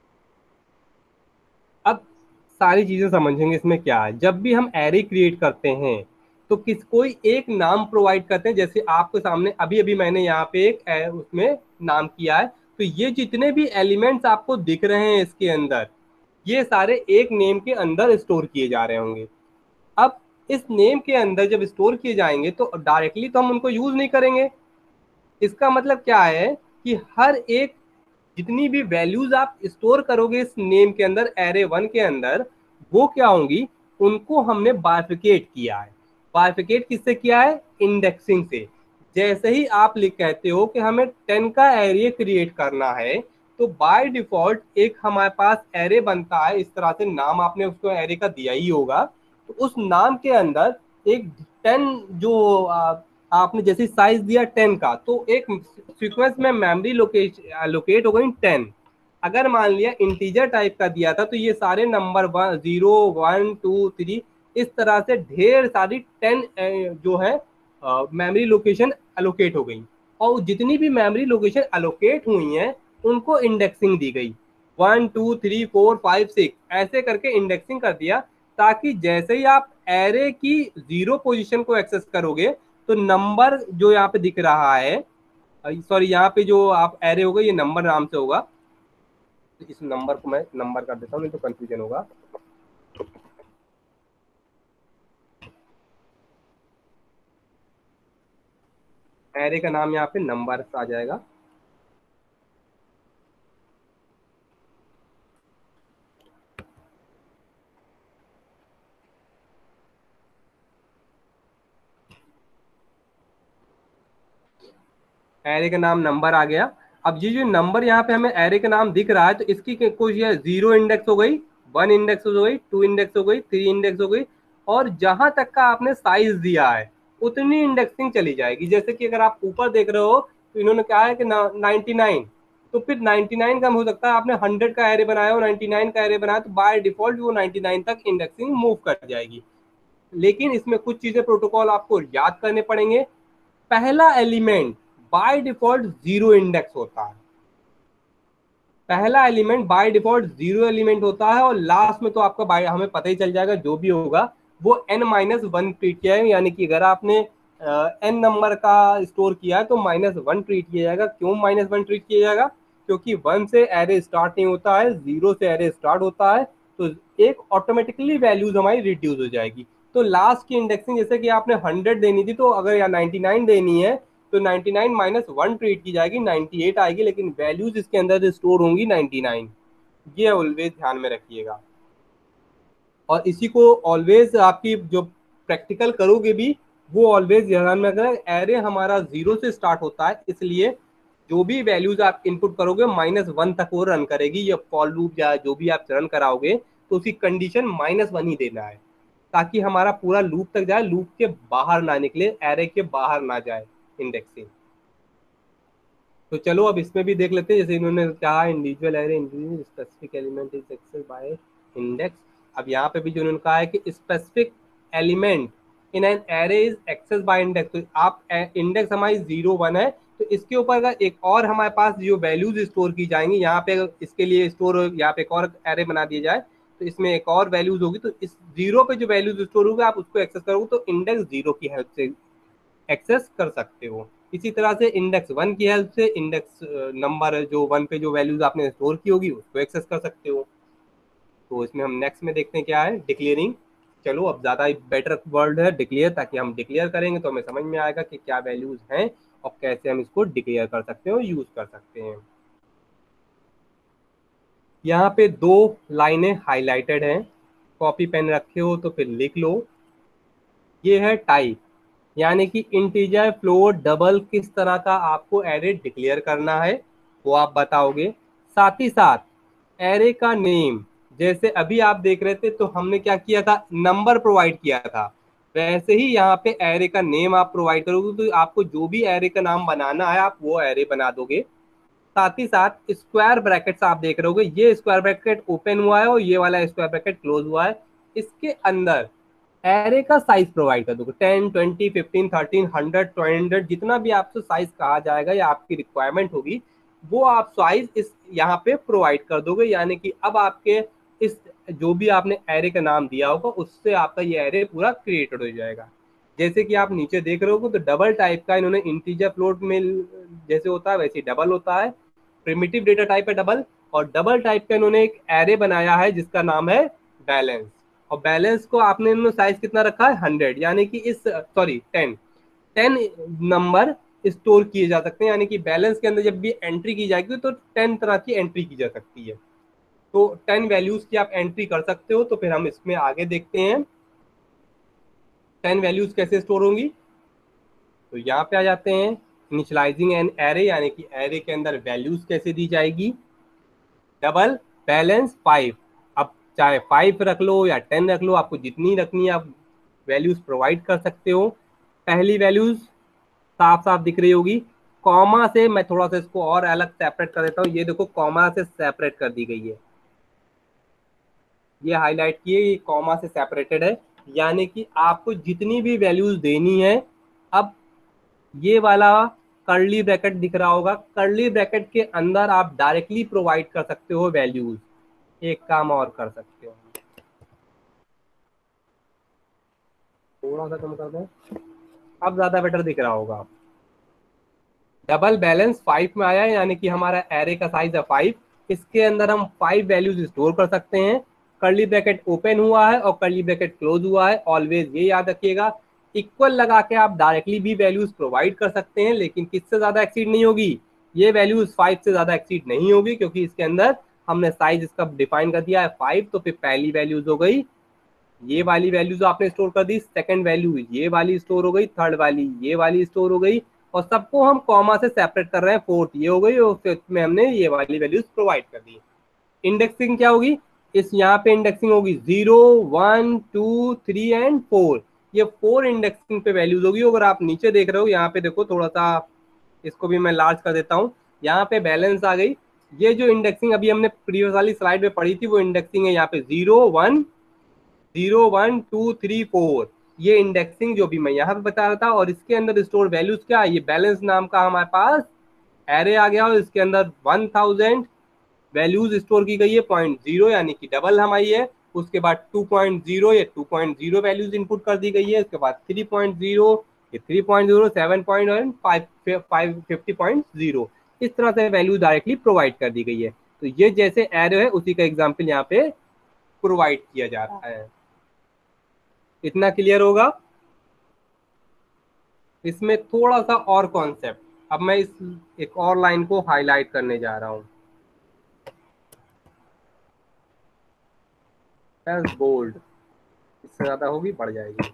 अब सारी चीजें समझेंगे इसमें क्या है। जब भी हम एरे क्रिएट करते हैं तो किस कोई एक नाम प्रोवाइड करते हैं, जैसे आपके सामने अभी अभी मैंने यहाँ पे एक ए, उसमें नाम किया है, तो ये जितने भी एलिमेंट्स आपको दिख रहे हैं इसके अंदर, ये सारे एक नेम के अंदर स्टोर किए जा रहे होंगे। अब इस नेम के अंदर जब स्टोर किए जाएंगे तो डायरेक्टली तो हम उनको यूज नहीं करेंगे। इसका मतलब क्या है कि हर एक जितनी भी वैल्यूज आप स्टोर करोगे इस नेम के अंदर, एरे वन के अंदर, वो क्या होंगी, उनको हमने बाइफिकेट किया है। बाइफिकेट किससे किया है, इंडेक्सिंग से। जैसे ही आप लिख कहते हो कि हमें टेन का एरे क्रिएट करना है, तो बाय डिफॉल्ट एक हमारे पास एरे बनता है, इस तरह से नाम आपने उसको एरे का दिया ही होगा, तो उस नाम के अंदर एक टेन जो आ, आपने जैसे साइज दिया टेन का, तो एक सीक्वेंस में मेमोरी लोकेट लोकेट हो गई टेन। अगर मान लिया इंटीजर टाइप का दिया था, तो ये सारे number one zero one two three इस तरह से ढेर सारी टेन जो है मेमोरी लोकेशन एलोकेट हो गई, और जितनी भी मेमोरी लोकेशन एलोकेट हुई हैं उनको इंडेक्सिंग दी गई, one two three four five six ऐसे करके इंडेक्सिंग कर दिया, ताकि जैसे ही आप एरे की जीरो पोजीशन को एक्सेस करोगे तो नंबर जो यहाँ पे दिख रहा है, सॉरी यहाँ पे जो आप एरे होगा ये नंबर नाम से होगा, तो इस नंबर को मैं नंबर कर देता हूँ नहीं तो कंफ्यूजन होगा। एरे का नाम यहाँ पे नंबर आ जाएगा। एरे का नाम नंबर आ गया। अब ये जो नंबर यहाँ पे हमें एरे का नाम दिख रहा है, तो इसकी कुछ ये जीरो इंडेक्स हो गई, वन इंडेक्स हो गई, टू इंडेक्स हो गई, थ्री इंडेक्स हो गई, और जहां तक का आपने साइज दिया है उतनी इंडेक्सिंग चली जाएगी। जैसे कि अगर आप ऊपर देख रहे हो तो इन्होंने कहा है कि नाइनटी नाइन, तो फिर नाइनटी नाइन कम हो सकता है, आपने हंड्रेड का एरे बनाया हो, नाइनटी नाइन का एरे बनाया, तो बाय डिफॉल्ट वो नाइनटी नाइन तक इंडेक्सिंग मूव कर जाएगी। लेकिन इसमें कुछ चीजें प्रोटोकॉल आपको याद करने पड़ेंगे। पहला element by default zero index होता है, पहला element by default zero element होता है, और लास्ट में तो आपका बाय हमें पता ही चल जाएगा जो भी होगा वो एन माइनस वन ट्रीट किया है, यानी कि अगर आपने एन नंबर का स्टोर किया है तो माइनस वन ट्रीट किया जाएगा। क्यों माइनस वन ट्रीट किया जाएगा, क्योंकि वन से एरे स्टार्ट नहीं होता है, जीरो से एरे स्टार्ट होता है, तो एक ऑटोमेटिकली वैल्यूज हमारी रिड्यूस हो जाएगी। तो लास्ट की इंडेक्सिंग जैसे कि आपने हंड्रेड देनी थी, तो अगर या नाइनटी नाइन देनी है तो ninety nine minus one treat की जाएगी, नाइनटी एट आएगी, लेकिन वैल्यूज इसके अंदर स्टोर होंगी नाइनटी नाइन। ये ऑलवेज ध्यान में रखिएगा। और इसी को ऑलवेज आपकी जो प्रैक्टिकल करोगे भी वो ऑलवेज ध्यान में रखना, एरे हमारा जीरो से स्टार्ट होता है, इसलिए जो भी वैल्यूज आप इनपुट करोगे माइनस वन तक वो रन करेगी। या फॉर लूप या जो भी आप रन कराओगे तो उसकी कंडीशन माइनस वन ही देना है, ताकि हमारा पूरा लूप तक जाए, लूप के बाहर ना निकले, एरे के बाहर ना जाए इंडेक्सिंग। तो चलो अब इसमें भी देख लेते हैं, जैसे इन्होंने कहा individual array individual specific element is access by index. अब यहाँ पे भी जो उन्होंने कहा है कि specific element in an array is access by index, तो आप इंडेक्स हमारी जीरो वन है, तो इसके ऊपर का एक और हमारे पास जो वैल्यूज स्टोर की जाएंगी, यहाँ पे इसके लिए स्टोर यहाँ पे एक और एरे बना दिया जाए तो इसमें एक और वैल्यूज होगी, तो इस जीरो पे जो वैल्यूज स्टोर होगी आप उसको एक्सेस करोगे तो इंडेक्स जीरो की हेल्प से एक्सेस कर सकते हो। इसी तरह से इंडेक्स वन की हेल्प से इंडेक्स नंबर जो वन पे जो वैल्यूज आपने स्टोर की होगी उसको एक्सेस कर सकते हो। तो इसमें हम नेक्स्ट में देखते हैं क्या है, डिक्लेयरिंग। चलो अब ज़्यादा बेटर वर्ड है डिक्लेयर, ताकि हम डिक्लेयर करेंगे तो हमें समझ में आएगा कि क्या वैल्यूज हैं और कैसे हम इसको डिक्लेयर कर सकते हैं और यूज कर सकते हैं। यहाँ पे दो लाइनें हाईलाइटेड हैं, कॉपी पेन रखे हो तो फिर लिख लो। ये है टाइप, यानी कि इंटीजर, फ्लोट, डबल किस तरह का आपको एरे डिक्लेयर करना है वो आप बताओगे। साथ ही साथ एरे का नेम, जैसे अभी आप देख रहे थे तो हमने क्या किया था, नंबर प्रोवाइड किया था, वैसे ही यहाँ पे एरे का नेम आप प्रोवाइड करोगे तो आपको जो भी एरे का नाम बनाना है आप वो एरे बना दोगे। साथ ही साथ स्क्वायर ब्रैकेट्स आप देख रहे होगे, ये स्क्वायर ब्रैकेट ओपन हुआ है और ये वाला स्क्वायर ब्रैकेट क्लोज हुआ है, इसके अंदर एरे का साइज प्रोवाइड कर दोगे, ten, twenty, fifteen, thirteen, hundred, two hundred, जितना भी आपसे साइज कहा जाएगा या आपकी रिक्वायरमेंट होगी वो आप साइज इस यहाँ पे प्रोवाइड कर दोगे। यानी कि अब आपके इस जो भी आपने एरे का नाम दिया होगा उससे आपका ये एरे पूरा क्रिएटेड हो जाएगा। जैसे कि आप नीचे देख रहे हो तो डबल टाइप का इन्होंने इंटीजर फ्लोट में जैसे होता है वैसे डबल होता है, प्रिमिटिव डेटा टाइप है डबल, और डबल टाइप का इन्होंने एक एरे बनाया है जिसका नाम है बैलेंस, और बैलेंस को आपने इन्होंने साइज कितना रखा है, हंड्रेड, यानी कि इस sorry ten ten number store किए जा सकते हैं। यानी कि बैलेंस के अंदर जब भी एंट्री की जाएगी तो टेन तरह की एंट्री की जा सकती है, तो टेन वैल्यूज की आप एंट्री कर सकते हो। तो फिर हम इसमें आगे देखते हैं टेन वैल्यूज कैसे स्टोर होंगी। तो यहाँ पे आ जाते हैं इनिशियलाइजिंग एन एरे, यानी कि एरे के अंदर वैल्यूज कैसे दी जाएगी। डबल बैलेंस फाइव, अब चाहे फाइव रख लो या टेन रख लो, आपको जितनी रखनी है आप वैल्यूज प्रोवाइड कर सकते हो। पहली वैल्यूज साफ साफ दिख रही होगी, कॉमा से मैं थोड़ा सा इसको और अलग सेपरेट कर देता हूँ, ये देखो कॉमा से सेपरेट कर दी गई है, ये हाईलाइट किए, ये कॉमा से सेपरेटेड है, यानी कि आपको जितनी भी वैल्यूज देनी है, अब ये वाला कर्ली ब्रैकेट दिख रहा होगा, कर्ली ब्रैकेट के अंदर आप डायरेक्टली प्रोवाइड कर सकते हो वैल्यूज। एक काम और कर सकते हो, थोड़ा सा कम कर दो, अब ज्यादा बेटर दिख रहा होगा। डबल बैलेंस फाइव में आया है, यानी कि हमारा एरे का साइज है फाइव, इसके अंदर हम फाइव वैल्यूज स्टोर कर सकते हैं। कर्ली ब्रैकेट ओपन हुआ है और कर्ली ब्रैकेट क्लोज हुआ है, ऑलवेज ये याद रखिएगा। इक्वल लगा के आप डायरेक्टली भी वैल्यूज प्रोवाइड कर सकते हैं, लेकिन किससे ज्यादा एक्सीड नहीं होगी, ये वैल्यूज फाइव से ज्यादा एक्सीड नहीं होगी, क्योंकि इसके अंदर हमने साइज इसका डिफाइन कर दिया है फाइव। तो फिर पहली वैल्यूज हो गई ये वाली वैल्यूज आपने स्टोर कर दी, सेकंड वैल्यू ये वाली स्टोर हो गई, थर्ड वाली ये वाली स्टोर हो गई, और सबको हम कॉमा से सेपरेट कर रहे हैं, फोर्थ ये हो गई और फिफ्थ में हमने ये वाली वैल्यूज प्रोवाइड कर दी। इंडेक्सिंग क्या होगी, इस यहाँ पे इंडेक्सिंग होगी zero, one, two, three and four, ये फोर इंडेक्सिंग पे वैल्यूज होगी। अगर आप नीचे देख रहे हो यहाँ पे देखो, थोड़ा सा इसको भी मैं लार्ज कर देता हूँ, यहाँ पे बैलेंस आ गई। ये जो इंडेक्सिंग अभी हमने प्रीवियस वाली स्लाइड में पढ़ी थी वो इंडेक्सिंग है, यहाँ पे zero, one, zero, one, two, three, four, ये इंडेक्सिंग जो भी मैं यहाँ पे बता रहा था। और इसके अंदर स्टोर वैल्यूज क्या, ये बैलेंस नाम का हमारे पास एरे आ गया और इसके अंदर वन थाउजेंड वैल्यूज स्टोर की गई है, पॉइंट जीरो यानी कि डबल हम आई है। उसके बाद टू पॉइंट जीरो, ये two point zero values input कर दी गई है। उसके बाद थ्री पॉइंट जीरो, ये three point zero, seven point one, five, five, fifty point zero, इस तरह से वैल्यू डायरेक्टली प्रोवाइड कर दी गई है। तो ये जैसे एरे है उसी का एग्जाम्पल यहाँ पे प्रोवाइड किया जा रहा है। इतना क्लियर होगा। इसमें थोड़ा सा और कॉन्सेप्ट, अब मैं इस एक और लाइन को हाईलाइट करने जा रहा हूं, बोल्ड, इससे ज्यादा होगी बढ़ जाएगी।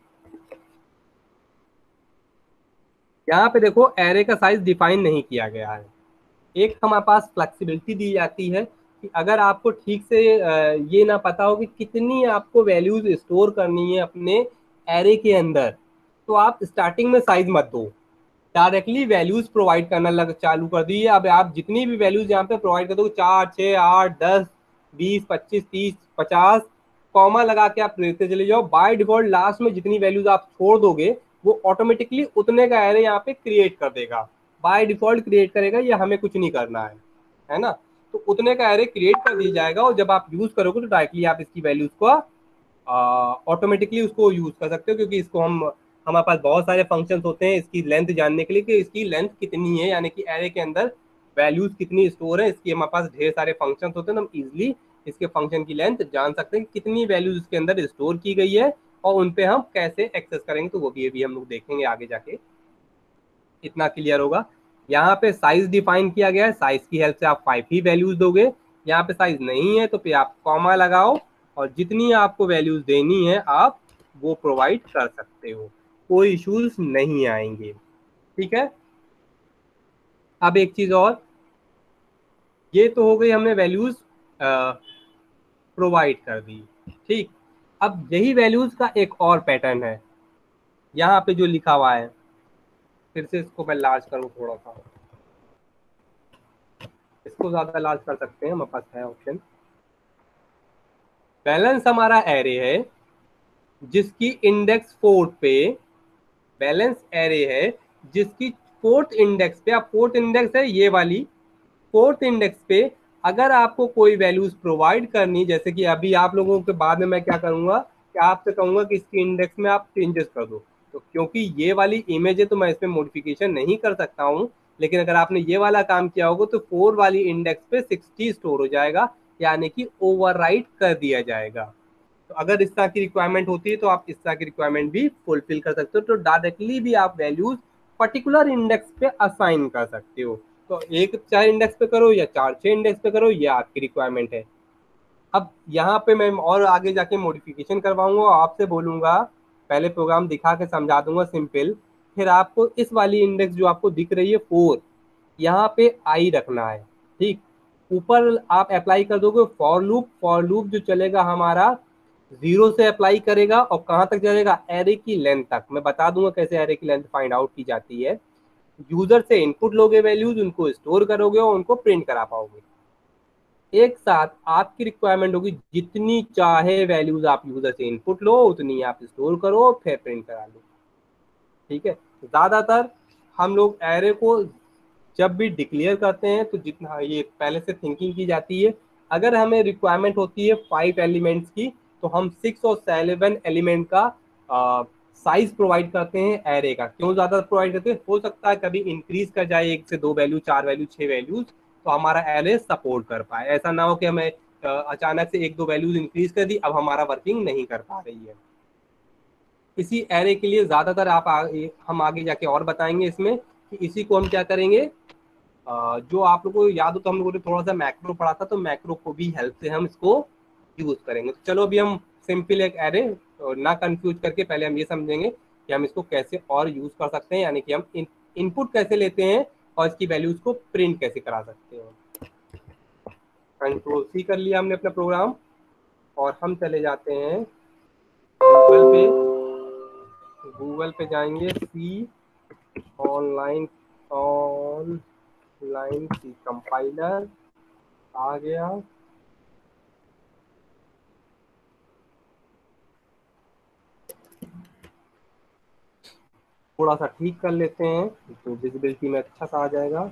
यहाँ पे देखो एरे का साइज डिफाइन नहीं किया गया है, एक हमारे पास फ्लेक्सिबिलिटी दी जाती है कि अगर आपको ठीक से ये ना पता हो कि कितनी आपको वैल्यूज स्टोर करनी है अपने एरे के अंदर, तो आप स्टार्टिंग में साइज मत दो, डायरेक्टली वैल्यूज प्रोवाइड करना लग चालू कर दिए। अब आप जितनी भी वैल्यूज यहाँ पे प्रोवाइड कर दो, चार, छः, आठ, दस, बीस, पच्चीस, तीस, पचास, कॉमा लगा के आप देते चले जाओ। बाय डिफॉल्ट लास्ट में जितनी वैल्यूज आप छोड़ दोगे वो ऑटोमेटिकली उतने का एरे यहाँ पे क्रिएट कर देगा, बाय डिफॉल्ट क्रिएट करेगा, ये हमें कुछ नहीं करना है, है ना। तो उतने का एरे क्रिएट कर दिया जाएगा और जब आप यूज करोगे तो डायरेक्टली आप इसकी वैल्यूज को ऑटोमेटिकली उसको यूज कर सकते हो, क्योंकि इसको हम हमारे पास बहुत सारे फंक्शंस होते हैं इसकी लेंथ जानने के लिए कि इसकी लेंथ कितनी है, यानी कि एरे के अंदर वैल्यूज कितनी स्टोर है, इसकी हमारे पास ढेर सारे फंक्शंस होते हैं, हम इजिली इसके फंक्शन की लेंथ जान सकते हैं कितनी वैल्यूज इसके अंदर स्टोर की गई है और उन पे हम कैसे एक्सेस करेंगे, तो वो भी अभी हम लोग देखेंगे आगे जाके। इतना क्लियर होगा। यहाँ पे साइज डिफाइन किया गया है, साइज की हेल्प से आप फाइव ही वैल्यूज दोगे। यहाँ पे साइज नहीं है तो फिर आप कॉमा लगाओ और जितनी आपको वैल्यूज देनी है आप वो प्रोवाइड कर सकते हो, कोई इश्यूज नहीं आएंगे। ठीक है, अब एक चीज और, ये तो हो गई हमने वैल्यूज प्रोवाइड कर दी। ठीक, अब यही वैल्यूज का एक और पैटर्न है, यहाँ पे जो लिखा हुआ है, फिर से इसको मैं लार्ज करूँ थोड़ा सा, इसको ज्यादा लार्ज कर सकते हैं, हमारे पास है ऑप्शन। बैलेंस हमारा एरे है जिसकी इंडेक्स फोर्थ पे, बैलेंस एरे है जिसकी फोर्थ इंडेक्स पे, अब फोर्थ इंडेक्स है ये वाली, फोर्थ इंडेक्स पे अगर आपको कोई वैल्यूज प्रोवाइड करनी, जैसे कि अभी आप लोगों के बाद में मैं क्या करूंगा कि आपसे कहूंगा कि इसकी इंडेक्स में आप चेंजेस कर दो, तो क्योंकि ये वाली इमेज है तो मैं इसमें मॉडिफिकेशन नहीं कर सकता हूँ, लेकिन अगर आपने ये वाला काम किया होगा तो फोर वाली इंडेक्स पे सिक्सटी स्टोर हो जाएगा, यानी कि ओवरराइट कर दिया जाएगा। तो अगर इस तरह की रिक्वायरमेंट होती है तो आप इस तरह की रिक्वायरमेंट भी फुलफिल कर सकते हो, तो डायरेक्टली भी आप वैल्यूज पर्टिकुलर इंडेक्स पे असाइन कर सकते हो। तो एक चार इंडेक्स पे करो या चार छह इंडेक्स पे करो, ये आपकी रिक्वायरमेंट है। अब यहाँ पे मैं और आगे जाके मॉडिफिकेशन करवाऊंगा, आपसे बोलूंगा, पहले प्रोग्राम दिखा के समझा दूंगा सिंपल, फिर आपको इस वाली इंडेक्स जो आपको दिख रही है फोर, यहाँ पे आई रखना है। ठीक, ऊपर आप अप्लाई कर दोगे फॉर लूप, फॉर लूप जो चलेगा हमारा जीरो से अप्लाई करेगा और कहाँ तक चलेगा, एरे की लेंथ तक। मैं बता दूंगा कैसे एरे की लेंथ फाइंड आउट की जाती है। यूजर से इनपुट लोगे वैल्यूज, उनको स्टोर करोगे और उनको प्रिंट करा पाओगे। एक साथ आपकी रिक्वायरमेंट होगी जितनी चाहे वैल्यूज आप यूजर से इनपुट लो, उतनी आप स्टोर करो फिर प्रिंट करा लो। ठीक है, ज्यादातर हम लोग एरे को जब भी डिक्लेयर करते हैं तो जितना ये पहले से थिंकिंग की जाती है, अगर हमें रिक्वायरमेंट होती है फाइव एलिमेंट्स की तो हम सिक्स और सेवन एलिमेंट का साइज प्रोवाइड करते हैं एरे का। क्यों ज्यादा प्रोवाइड करते हैं, हो सकता है कभी इंक्रीज कर जाए एक से दो वैल्यू, चार वैल्यू, छह वैल्यूज, तो हमारा एरे सपोर्ट कर पाए। ऐसा ना हो कि हमें अ, अचानक से एक दो वैल्यूज इंक्रीज कर दी, अब हमारा वर्किंग नहीं कर पा रही है। इसी एरे के लिए ज्यादातर आप आ, हम आगे जाके और बताएंगे इसमें कि इसी को हम क्या करेंगे, अ, जो आप लोगों को याद हो तो हम लोगों ने थोड़ा सा मैक्रो पढ़ा था, तो मैक्रो को भी हेल्प से हम इसको यूज करेंगे। तो चलो अभी हम सिंपल एक एरे ना कंफ्यूज करके पहले हम ये समझेंगे कि हम इसको कैसे और यूज कर सकते हैं, यानी कि हम इन, इनपुट कैसे लेते हैं और इसकी वैल्यूज को प्रिंट कैसे करा सकते हैं। कंट्रोल सी कर लिया हमने अपना प्रोग्राम और हम चले जाते हैं गूगल पे, गूगल पे जाएंगे, C online, online C compiler आ गया। थोड़ा सा ठीक कर लेते हैं तो विजिबिलिटी में अच्छा सा आ जाएगा।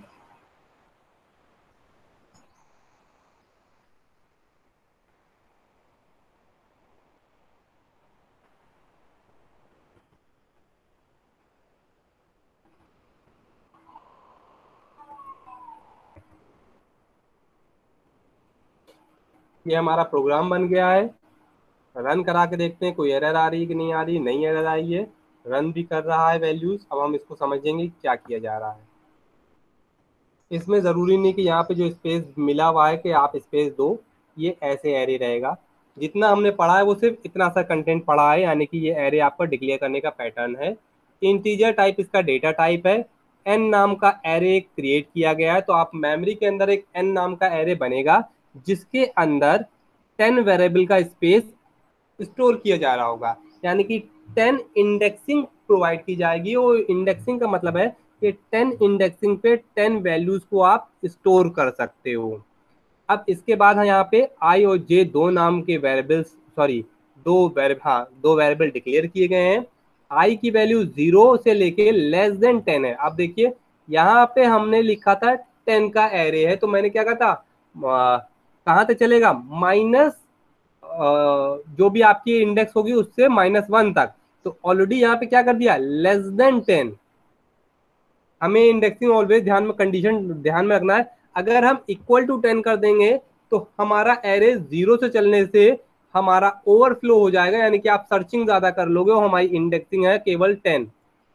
ये हमारा प्रोग्राम बन गया है, रन करा के देखते हैं कोई एरर आ रही है कि नहीं आ रही। नहीं एरर आई है, रन भी कर रहा है वैल्यूज। अब हम इसको समझेंगे क्या किया जा रहा है। इसमें ज़रूरी नहीं कि यहाँ पे जो स्पेस मिला हुआ है कि आप स्पेस दो, ये ऐसे एरे रहेगा। जितना हमने पढ़ा है वो सिर्फ इतना सा कंटेंट पढ़ा है, यानी कि ये एरे आपका डिक्लेयर करने का पैटर्न है। इंटीजर टाइप इसका डेटा टाइप है। एन नाम का एरे क्रिएट किया गया है, तो आप मेमोरी के अंदर एक एन नाम का एरे बनेगा जिसके अंदर टेन वेरिएबल का स्पेस स्टोर किया जा रहा होगा, यानी कि टेन इंडेक्सिंग प्रोवाइड की जाएगी। और इंडेक्सिंग का मतलब है कि टेन इंडेक्सिंग पे टेन वैल्यूज को आप स्टोर कर सकते हो। अब इसके बाद है यहाँ पे आई और जे दो नाम के वेरिएबल्स, सॉरी दो वेरिएबल, हाँ दो वेरिएबल डिक्लेयर किए गए हैं। आई की वैल्यू जीरो से लेके लेस देन टेन है। अब देखिए यहाँ पे हमने लिखा था टेन का एरे है, तो मैंने क्या कहा था, कहाँ तक चलेगा, माइनस जो भी आपकी इंडेक्स होगी उससे माइनस वन तक। तो ऑलरेडी यहाँ पे क्या कर दिया, लेस देन टेन। हमें इंडेक्सिंग ऑलवेज ध्यान में, कंडीशन ध्यान में रखना है। अगर हम इक्वल टू टेन कर देंगे तो हमारा एरे जीरो से चलने से हमारा ओवरफ्लो हो जाएगा, यानी कि आप सर्चिंग ज्यादा कर लोगे और हमारी इंडेक्सिंग है केवल टेन।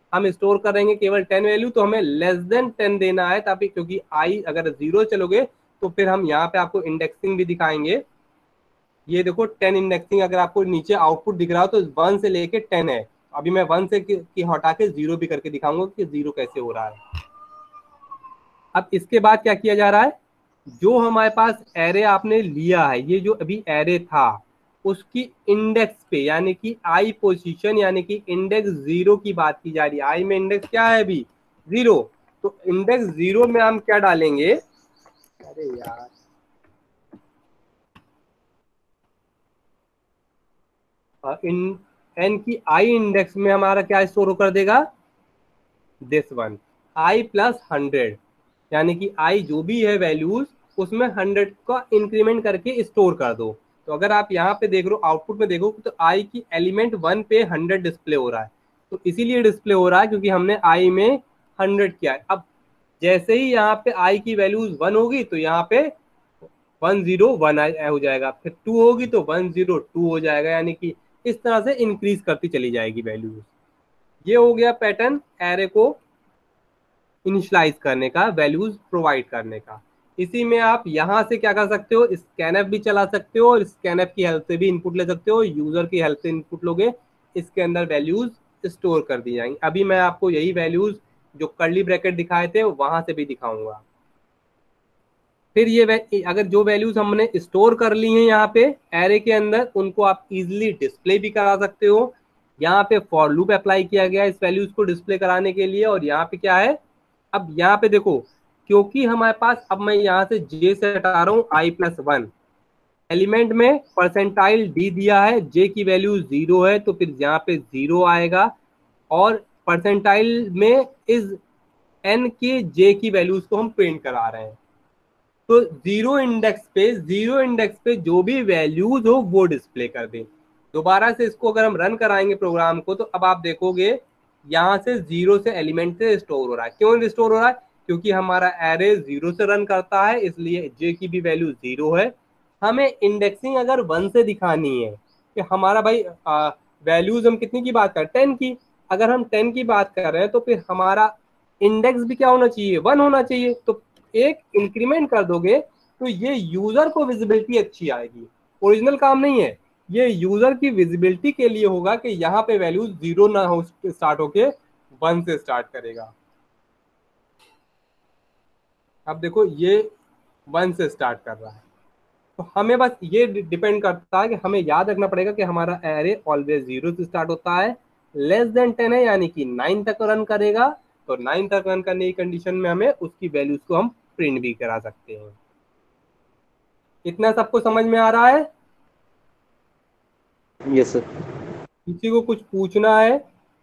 हम स्टोर करेंगे केवल टेन वैल्यू, तो हमें लेस देन टेन देना है, ताकि क्योंकि आई अगर जीरो चलोगे तो फिर हम यहाँ पे आपको इंडेक्सिंग भी दिखाएंगे। ये देखो टेन इंडेक्सिंग, अगर आपको नीचे आउटपुट दिख रहा हो तो वन से लेके टेन है। अभी मैं वन से की, की हटा के जीरो भी करके दिखाऊंगा कि जीरो कैसे हो रहा है। अब इसके बाद क्या किया जा रहा है, जो हमारे पास एरे आपने लिया है, ये जो अभी एरे था उसकी इंडेक्स पे यानी कि आई पोजीशन यानी कि इंडेक्स जीरो की बात की जा रही है। आई में इंडेक्स क्या है अभी, जीरो। तो इंडेक्स जीरो में हम क्या डालेंगे, अरे यार इन एन की आई इंडेक्स में हमारा क्या स्टोर कर देगा, this one i plus hundred, यानी कि आई जो भी है वैल्यूज उसमें हंड्रेड का इंक्रीमेंट करके स्टोर कर दो। तो अगर आप यहाँ पे देख रहे हो आउटपुट में देखो तो आई की एलिमेंट वन पे हंड्रेड डिस्प्ले हो रहा है। तो इसीलिए डिस्प्ले हो रहा है क्योंकि हमने आई में हंड्रेड किया है। अब जैसे ही यहाँ पे आई की वैल्यूज वन होगी तो यहाँ पे वन जीरो वन हो जाएगा, फिर टू होगी तो वन जीरो टू हो जाएगा, यानी कि इस तरह से इंक्रीज करती चली जाएगी वैल्यूज। ये हो गया पैटर्न एरे को इनिशियलाइज करने का, वैल्यूज प्रोवाइड करने का। इसी में आप यहाँ से क्या कर सकते हो, स्कैनएफ भी चला सकते हो और स्कैनएफ की हेल्प से भी इनपुट ले सकते हो, यूजर की हेल्प से इनपुट लोगे, इसके अंदर वैल्यूज स्टोर कर दी जाएंगी। अभी मैं आपको यही वैल्यूज जो कर्ली ब्रैकेट दिखाए थे वहां से भी दिखाऊंगा। फिर ये अगर जो वैल्यूज हमने स्टोर कर ली हैं यहाँ पे एरे के अंदर, उनको आप इजिली डिस्प्ले भी करा सकते हो। यहाँ पे फॉर लूप अप्लाई किया गया इस वैल्यूज को डिस्प्ले कराने के लिए। और यहाँ पे क्या है, अब यहाँ पे देखो क्योंकि हमारे पास, अब मैं यहाँ से जे से हटा रहा हूँ आई प्लस वन, एलिमेंट में परसेंटाइल डी दिया है, जे की वैल्यू जीरो है तो फिर यहाँ पे जीरो आएगा, और परसेंटाइल में इस एन के जे की वैल्यूज को हम प्रिंट करा रहे हैं। तो जीरो इंडेक्स पे जीरो इंडेक्स पे जो भी वैल्यूज हो वो डिस्प्ले कर दें। दोबारा से इसको अगर हम रन कराएंगे प्रोग्राम को तो अब आप देखोगे यहाँ से जीरो से एलिमेंट से स्टोर हो रहा है। क्यों स्टोर हो रहा है, क्योंकि हमारा एरे जीरो से रन करता है, इसलिए जे की भी वैल्यू जीरो है। हमें इंडेक्सिंग अगर वन से दिखानी है कि हमारा भाई वैल्यूज हम कितनी की बात कर, टेन की, अगर हम टेन की बात कर रहे हैं तो फिर हमारा इंडेक्स भी क्या होना चाहिए, वन होना चाहिए। तो एक इंक्रीमेंट कर दोगे तो ये यूजर को विजिबिलिटी अच्छी आएगी, ओरिजिनल काम नहीं है, ये यूजर की विजिबिलिटी के लिए होगा कि यहाँ पे वैल्यू जीरो ना हो स्टार्ट होके वन से स्टार्ट करेगा। अब देखो ये वन से स्टार्ट कर रहा है, तो हमें बस ये डिपेंड करता है कि हमें याद रखना पड़ेगा कि हमारा एरे ऑलवेज जीरो से स्टार्ट होता है, लेस देन टेन है यानी कि नाइन तक रन करेगा। तो नाइन तक रन करने की कंडीशन में हमें उसकी वैल्यूज को हम प्रिंट भी करा सकते हैं। इतना सबको समझ में आ रहा है? Yes sir. किसी को कुछ पूछना है,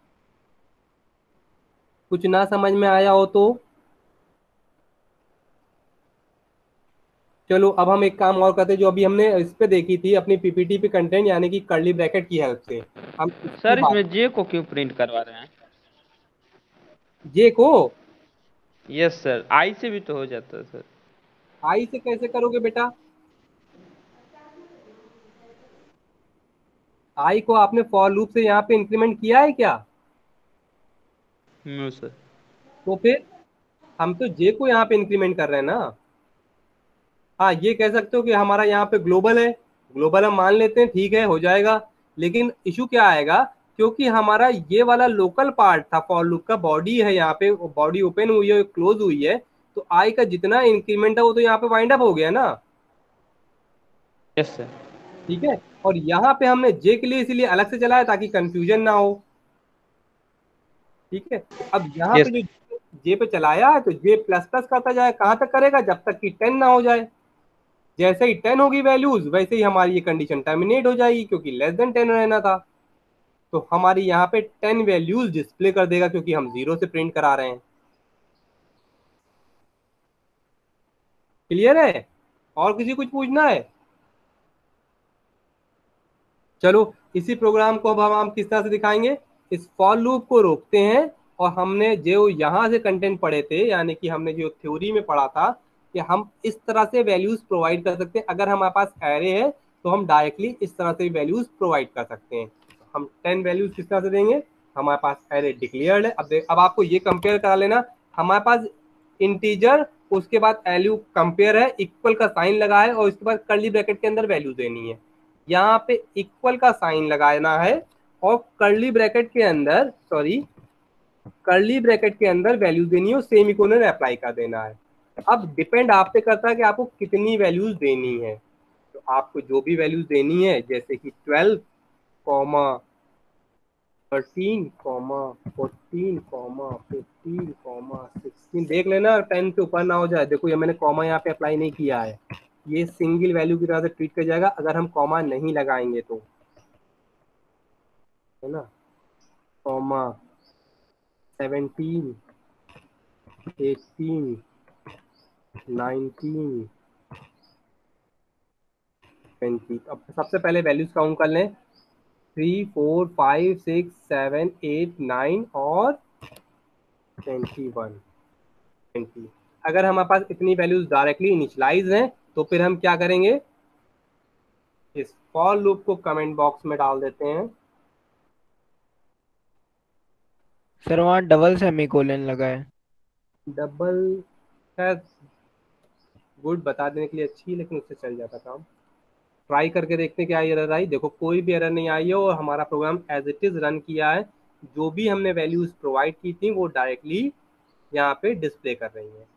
कुछ ना समझ में आया हो तो चलो अब हम एक काम और करते हैं जो अभी हमने इस पे देखी थी अपनी पीपीटी पे कंटेंट, यानी कि कर्ली ब्रैकेट की हेल्प से हम सर इसमें जे को क्यों प्रिंट करवा रहे हैं? जे को यस सर, आई से भी तो हो जाता है सर। आई से कैसे करोगे बेटा? आई को आपने फॉर लूप से यहाँ पे इंक्रीमेंट किया है क्या? No sir. तो फिर हम तो जे को यहाँ पे इंक्रीमेंट कर रहे हैं ना। हाँ ये कह सकते हो कि हमारा यहाँ पे ग्लोबल है, ग्लोबल हम मान लेते हैं, ठीक है हो जाएगा। लेकिन इशू क्या आएगा, क्योंकि हमारा ये वाला लोकल पार्ट था फॉर लूप का, बॉडी है यहाँ पे, बॉडी ओपन हुई है क्लोज हुई है, तो आई का जितना इंक्रीमेंट है वो तो यहाँ पे वाइंड अप हो गया ना। Yes sir. ठीक है, और यहाँ पे हमने जे के लिए इसीलिए अलग से चलाया ताकि कंफ्यूजन ना हो। ठीक है, अब यहाँ Yes. पे जो जे पे चलाया है तो जे प्लस प्लस करता जाए, कहाँ तक करेगा, जब तक कि टेन ना हो जाए। जैसे ही टेन होगी वैल्यूज वैसे ही हमारी ये कंडीशन टर्मिनेट हो जाएगी, क्योंकि लेस देन टेन रहना था। तो हमारी यहाँ पे टेन वैल्यूज डिस्प्ले कर देगा क्योंकि हम जीरो से प्रिंट करा रहे हैं। क्लियर है? और किसी कुछ पूछना है? चलो इसी प्रोग्राम को अब हम, हम किस तरह से दिखाएंगे। इस फॉर लूप को रोकते हैं और हमने जो यहाँ से कंटेंट पढ़े थे, यानी कि हमने जो थ्योरी में पढ़ा था कि हम इस तरह से वैल्यूज प्रोवाइड कर सकते हैं। अगर हमारे पास एरे है तो हम डायरेक्टली इस तरह से वैल्यूज प्रोवाइड कर सकते हैं। हम टेन वैल्यूज किस तरह से देंगे, हमारे पास एरे डिक्लेयर्ड है। अब देख, अब आपको ये कंपेयर करा लेना, हमारे पास इंटीजर, उसके बाद वैल्यू कंपेयर है, इक्वल का साइन लगा है और उसके बाद कर्ली ब्रैकेट के अंदर वैल्यू देनी है। यहाँ पे इक्वल का साइन लगाना है और कर्ली ब्रैकेट के अंदर सॉरी कर्ली ब्रैकेट के अंदर वैल्यू देनी है और सेमीकोलन अप्लाई कर देना है। अब डिपेंड आप पे करता है कि आपको कितनी वैल्यूज देनी है। तो आपको जो भी वैल्यूज देनी है, जैसे कि twelve comma thirteen comma fourteen comma fifteen comma sixteen, देख लेना टेन से ऊपर ना हो जाए। देखो ये मैंने कॉमा यहाँ पे अप्लाई नहीं किया है, ये सिंगल वैल्यू की तरह से ट्रीट कर जाएगा अगर हम कॉमा नहीं लगाएंगे तो, है ना। Comma seventeen eighteen nineteen twenty. अब सबसे पहले वैल्यूज काउंट कर लें, three four five six seven eight nine और ट्वेंटी वन ट्वेंटी। अगर हमारे पास इतनी वैल्यूज डायरेक्टली इनिशियलाइज हैं तो फिर हम क्या करेंगे, इस फॉर लूप को कमेंट बॉक्स में डाल देते हैं। सर वहाँ डबल सेमीकोलन लगा है। डबल खैर गुड बता देने के लिए अच्छी है, लेकिन उससे चल जाता काम। ट्राई करके देखते हैं क्या एरर आई। देखो कोई भी एरर नहीं आई है और हमारा program as it is run किया है। जो भी हमने वैल्यूज प्रोवाइड की थी वो डायरेक्टली यहाँ पे डिस्प्ले कर रही है।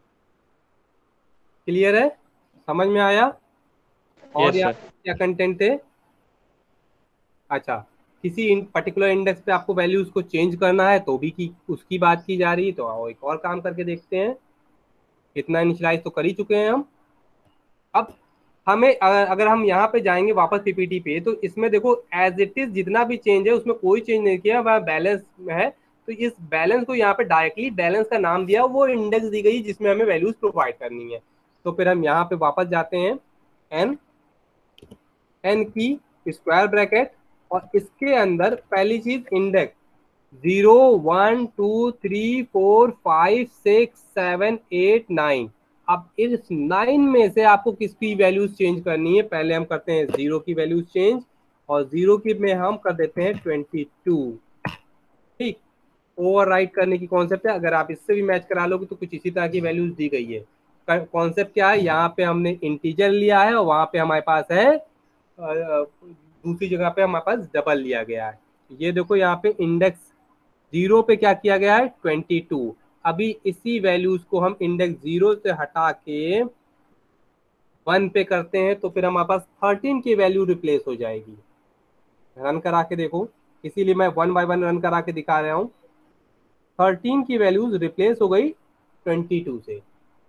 क्लियर है, समझ में आया। और Yes, यहाँ sir. क्या कंटेंट है, अच्छा किसी पर्टिकुलर इंडेक्स पे आपको वैल्यूज को चेंज करना है तो भी की उसकी बात की जा रही है। तो आओ एक और काम करके देखते हैं। इतना इनिशियलाइज तो कर ही चुके हैं हम। अब हमें अगर अगर हम यहाँ पे जाएंगे वापस पीपीटी पे, तो इसमें देखो एज इट इज जितना भी चेंज है उसमें कोई चेंज नहीं किया, वह बैलेंस है। तो इस बैलेंस को यहाँ पे डायरेक्टली बैलेंस का नाम दिया, वो इंडेक्स दी गई जिसमें हमें वैल्यूज प्रोवाइड करनी है। तो फिर हम यहाँ पे वापस जाते हैं, एन एन की स्क्वायर ब्रैकेट और इसके अंदर पहली चीज index zero one two three four five six seven eight nine. अब इस नाइन में से आपको किसकी वैल्यूज चेंज करनी है, पहले हम करते हैं जीरो की वैल्यूज चेंज और जीरो की में हम कर देते हैं ट्वेंटी टू। ठीक, ओवरराइट करने की कॉन्सेप्ट है। अगर आप इससे भी मैच करा लोगे तो कुछ इसी तरह की वैल्यूज दी गई है। कॉन्सेप्ट क्या है, यहाँ पे हमने इंटीजर लिया है और वहां पे हमारे पास है दूसरी जगह पे हमारे पास डबल लिया गया है। ये देखो यहाँ पे इंडेक्स जीरो पे क्या किया गया है, ट्वेंटी टू। अभी इसी वैल्यूज को हम इंडेक्स जीरो से हटा के वन पे करते हैं तो फिर हमारे पास थर्टीन की वैल्यू रिप्लेस हो जाएगी। रन करा के देखो, इसीलिए मैं वन बाय वन रन करा के दिखा रहा हूँ। थर्टीन की वैल्यूज रिप्लेस हो गई ट्वेंटी टू से।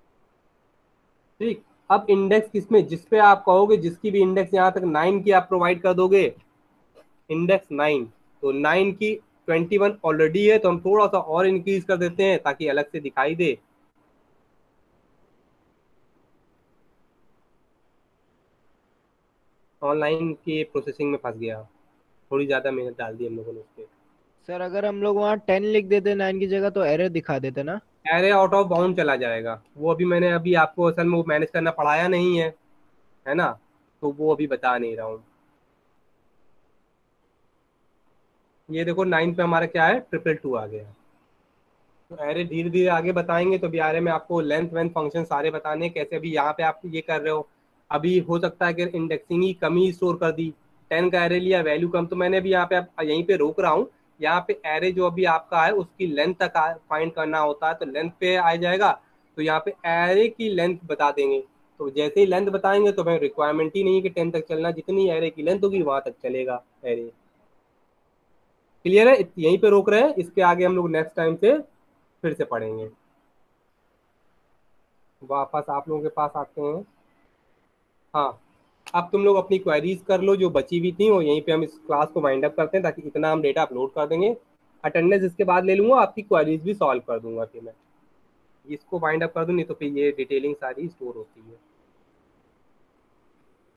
ठीक, अब इंडेक्स किसमें, जिसपे आप कहोगे, जिसकी भी इंडेक्स यहाँ तक नाइन की आप प्रोवाइड कर दोगे, इंडेक्स नाइन, तो नाइन की ट्वेंटी वन ऑलरेडी है तो हम थोड़ा सा और इंक्रीज कर देते हैं ताकि अलग से दिखाई दे। ऑनलाइन के प्रोसेसिंग में फंस गया, थोड़ी ज्यादा मेहनत डाल दी हम लोगों ने उसके। सर अगर हम लोग वहाँ टेन लिख देते नाइन की जगह तो एरर दिखा देते ना। एरे आउट ऑफ बाउंड चला जाएगा, वो अभी मैंने अभी आपको असल में वो मैनेज करना पढ़ाया नहीं है, है ना, तो वो अभी बता नहीं रहा हूँ। ये देखो नाइन पे हमारा क्या है, ट्रिपल टू आ गया। तो एरे धीरे धीरे आगे बताएंगे। तो अभी एरे में आपको लेंथ वेंथ फंक्शन सारे बताने हैं कैसे। अभी यहाँ पे आप ये कर रहे हो, अभी हो सकता है कि इंडेक्सिंग ही कम ही स्टोर कर दी, टेन का एरे लिया वैल्यू कम, तो मैंने अभी यहाँ पे आप यहीं पे रोक रहा हूँ। यहाँ पे एरे जो अभी आपका है उसकी लेंथ तक फाइंड करना होता है, तो लेंथ पे आ जाएगा। तो यहाँ पे एरे की लेंथ बता देंगे, तो जैसे ही लेंथ बताएंगे तो हमें रिक्वायरमेंट ही नहीं है कि टेन तक चलना, जितनी एरे की लेंथ होगी वहां तक चलेगा एरे। क्लियर है, यहीं पे रोक रहे हैं, इसके आगे हम लोग नेक्स्ट टाइम से फिर से पढ़ेंगे। वापस आप लोगों के पास आते हैं। हाँ, अब तुम लोग अपनी क्वेरीज कर लो जो बची हुई थी, और यहीं पे हम इस क्लास को वाइंड अप करते हैं ताकि इतना हम डेटा अपलोड कर देंगे। अटेंडेंस इसके बाद ले लूंगा, आपकी क्वेरीज भी सॉल्व कर दूंगा। फिर मैं इसको वाइंड अप कर दूँ, नहीं तो फिर ये डिटेलिंग सारी स्टोर होती है।